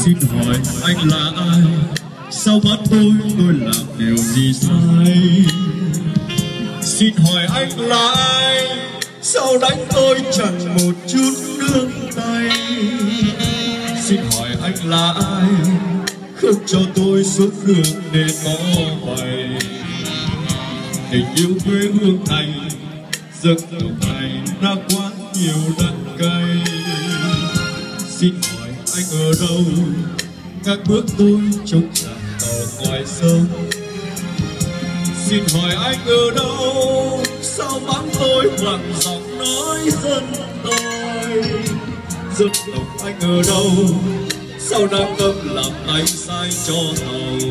Xin hỏi anh là ai? Sao bắt tôi làm điều gì sai? Xin hỏi anh là ai? Sao đánh tôi chẳng một chút nương tay? Xin hỏi anh là ai? Không cho tôi xuống đường để tỏ bày tình yêu quê hương này, dân tộc này đã quá nhiều đắng cay. Xin hỏi anh ở đâu? Các bước tôi trong dàn tàu ngoài sông. Xin hỏi anh ở đâu? Sao vắng tôi bằng giọng nói dân tôi? Dân tộc anh ở đâu? Sao đang câm làm tay sai cho tàu?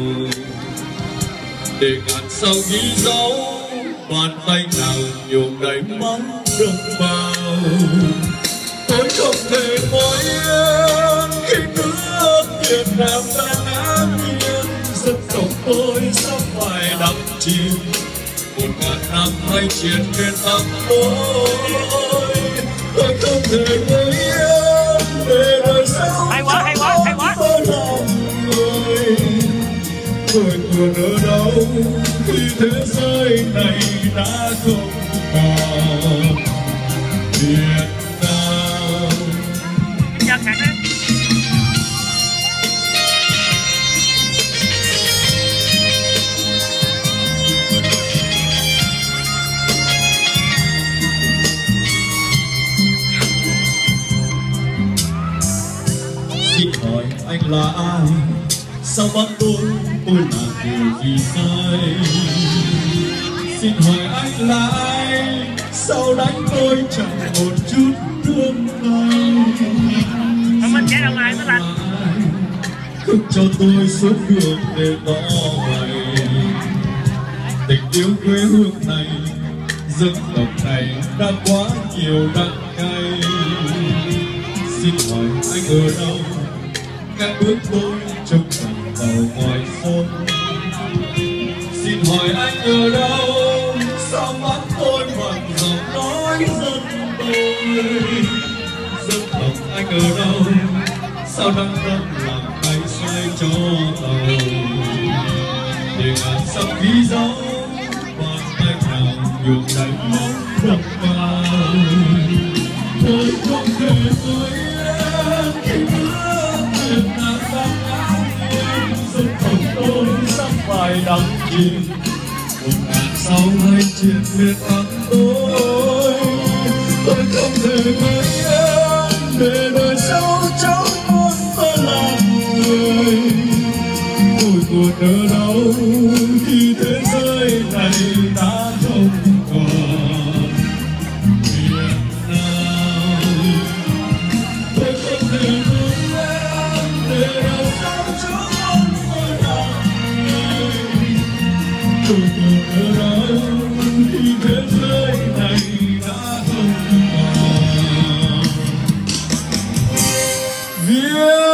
Để ngàn sao ghi dấu bàn tay nào nhuộm đầy máu đồng bào. Tôi không thể ngồi yên khi nước Việt Nam đang ám yên. Dân tộc tôi sắp phải đắm chìm 1000 năm hay chiến miền Bắc tôi. Tôi không thể ngồi yên để đời sau hay quá lòng người. Tôi buồn ở đâu khi thế giới này đã không còn Việt Nam. Xin hỏi anh là ai? Sao bắt tôi làm điều gì sai? Xin hỏi anh là ai? Sao đánh tôi chẳng một chút thương tay? Mình chạy đâu ai mới không cho tôi xuống đường để tỏ bày tình yêu quê hương này, dân tộc này đã quá nhiều đắng cay. Xin hỏi anh ở đâu? Các bước tôi trong dàn tàu ngoài sông. Xin hỏi anh ở đâu? Sao mắt tôi bằng giọng nói dân tôi? Dân tộc anh ở đâu? Sao đang tâm làm tay sai cho tàu? Để ngàn sao ghi dấu bàn tay nào nhuộm đầy máu đồng bào. Tôi không thể ngồi yên khi nước Việt Nam đang ám yên. Dân tộc tôi sắp phải đắm chìm 1000 sao hay chiến miền Bắc tôi. Tôi không thể ngồi yên để đời sau cháu con tôi làm người. Tôi buồn ở đâu khi thế giới này đã không còn Việt Nam. Tôi không thể ngồi yên để đời sau cháu con tôi làm người. Tôi buồn ở đâu khi thế giới này đã không còn Việt